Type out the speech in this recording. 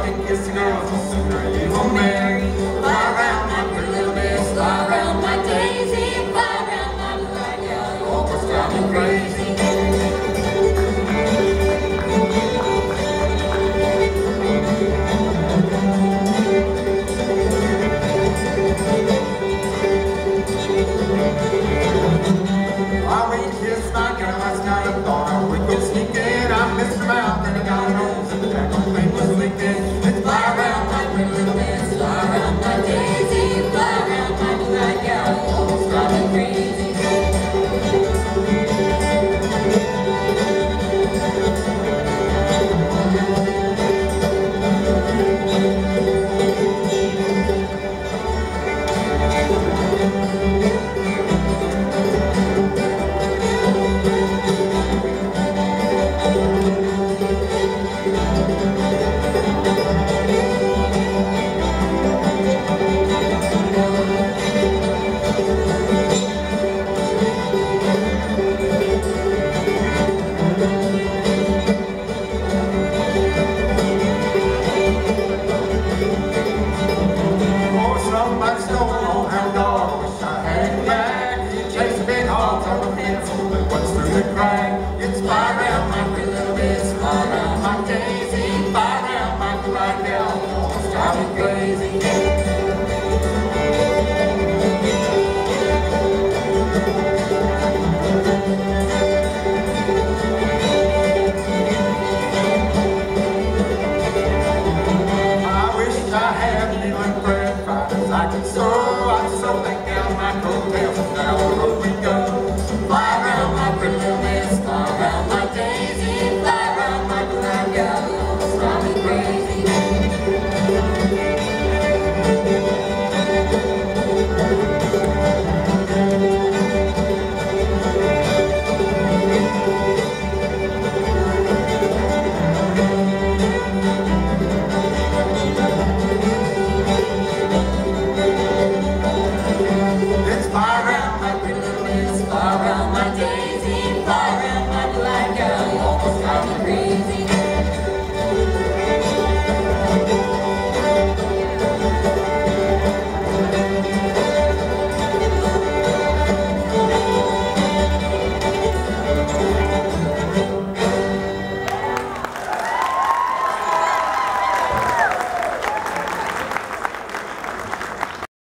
hug and kiss the girls, the sooner you will marry. Fly around my pretty little miss, fly around my daisy, fly around my blue-eyed gal, you almost drive me crazy. Fly around my pretty little miss, fly around my daisy, fly